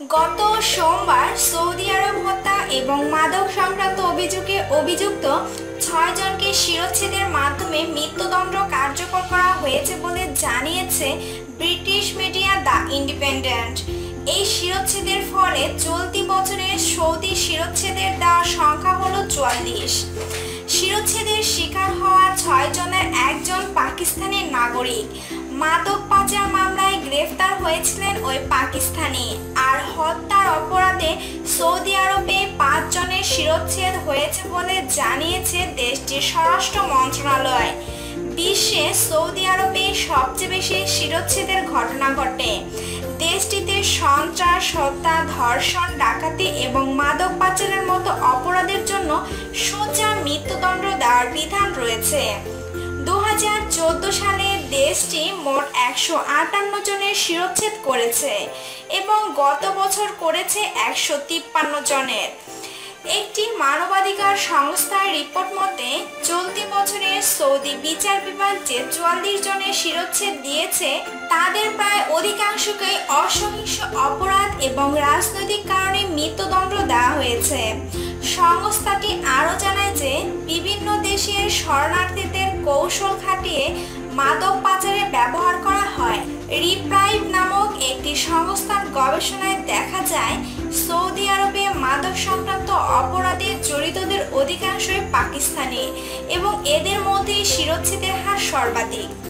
গত সোমবার সৌদি আরব হত্যা এবং মাদক সংক্রান্ত অভিযোগে অভিযুক্ত ৬ জনকে শিরচ্ছেদের মাধ্যমে মৃত্যুদণ্ড কার্যকর করা হয়েছে বলে জানিয়েছে ব্রিটিশ মিডিয়া দ্য ইন্ডিপেন্ডেন্ট। এই শিরচ্ছেদের ফলে চলতি বছরে সৌদি শিরচ্ছেদের দেওয়া সংখ্যা হলো ৪৪। শিরচ্ছেদের শিকার হওয়া ৬ জনের একজন পাকিস্তানি নাগরিক। মাদক পাচার মামলায় গ্রেফতার হয়েছিলেন ওই পাকিস্তানি। আর হত্যার অপরাধে সৌদি আরবে ৫ জনের শিরচ্ছেদ হয়েছে বলে জানিয়েছে দেশটির স্বরাষ্ট্র মন্ত্রণালয়। বিশ্বে সৌদি আরবে সবচেয়ে বেশি শিরচ্ছেদের ঘটনা ঘটে। দেশটিতে সন্ত্রাস, হত্যা, ধর্ষণ, ডাকাতি এবং মাদক পাচারের মতো অপরাধের জন্য সোজা মৃত্যুদণ্ড দেওয়ার বিধান রয়েছে। ২০১৪ সালে দেশটি মোট ১৫৮ জনের শিরচ্ছেদ করেছে এবং গত বছর করেছে ১৫৩ জনের। একটি মানবাধিকার সংস্থার রিপোর্ট মতে চলতি বছরে সৌদি বিচার বিভাগ যে ৪৪ জনের শিরচ্ছেদ দিয়েছে তাদের প্রায় অধিকাংশকে অসহিংস অপরাধ এবং রাজনৈতিক কারণে মৃত্যুদণ্ড দেওয়া হয়েছে। সংস্থাটি আরও জানায় যে বিভিন্ন দেশের শরণার্থীদের কৌশল খাটিয়ে মাদক পাচারে ব্যবহার করা হয়। রিপ্রাইভ নামক একটি সংস্থার গবেষণায় দেখা যায় সৌদি আরবে মাদক সংক্রান্ত অপরাধে জড়িতদের অধিকাংশই পাকিস্তানি এবং এদের মধ্যে শিরচ্ছেদের হার সর্বাধিক।